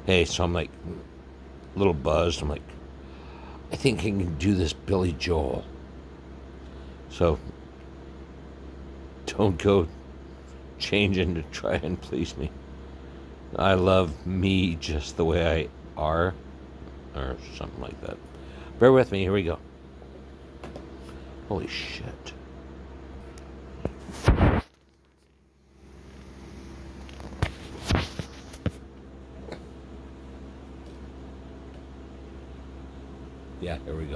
Hey, so I'm like a little buzzed. I'm like, I think I can do this Billy Joel. So don't go changing to try and please me. I love me just the way I are, or something like that. Bear with me. Here we go. Holy shit. Yeah, here we go.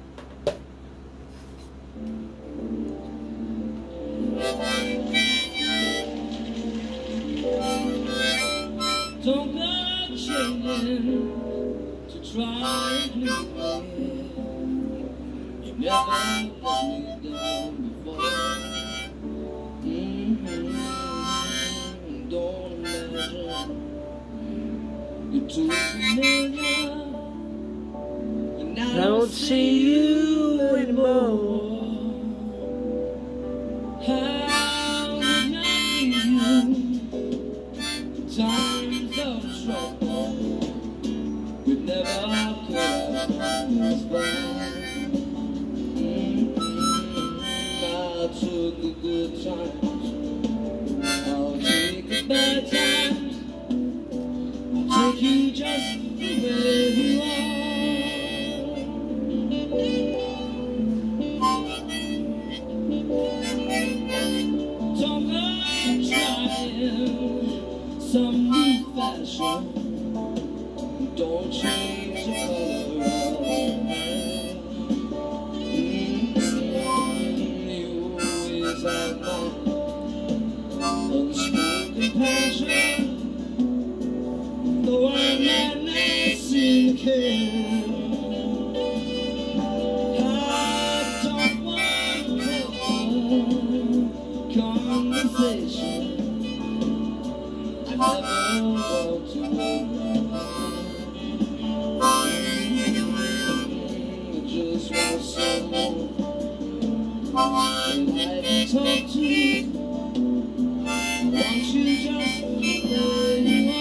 Don't go changing to try and please me. You never let me down before. Don't imagine you're too familiar, and I don't see you anymore. How would not need you? Times of trouble, we never could have this far. I took the good times, I'll take the bad times, I'll take you just the way you are. Don't go trying some new fashion. Don't change the color of your hair. You always have my unspoken passion, though I might not seem to care. I don't want conversation. I never want to know. Just want someone that I can talk to. I want you just the way you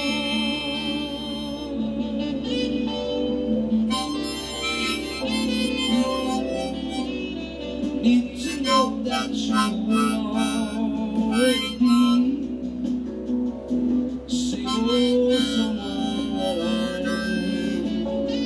are. Need to know that you will always be. See you someone that I need.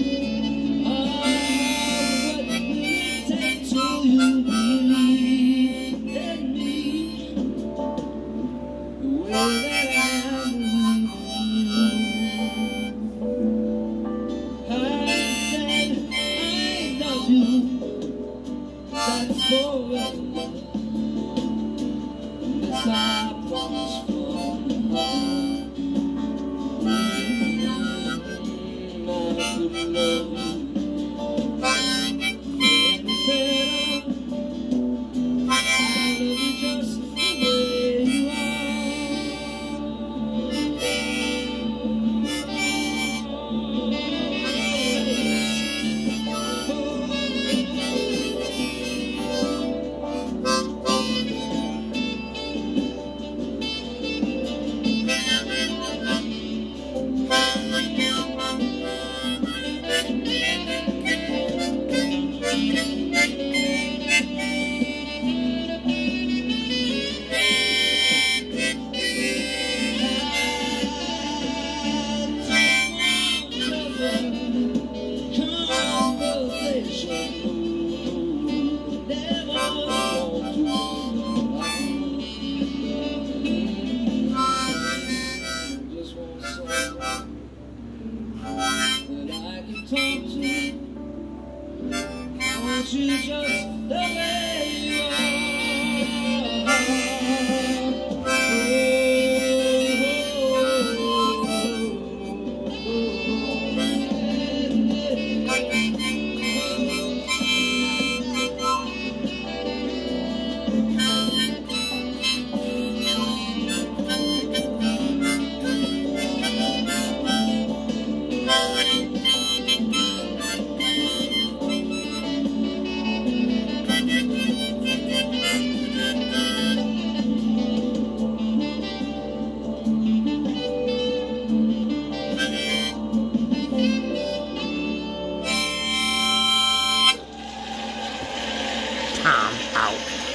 What will it take till you believe in me the way that I believe in you? I said I love you, that's forever. This I promise from the heart. I could love you any better. I love you just the way you you just the way you are. like.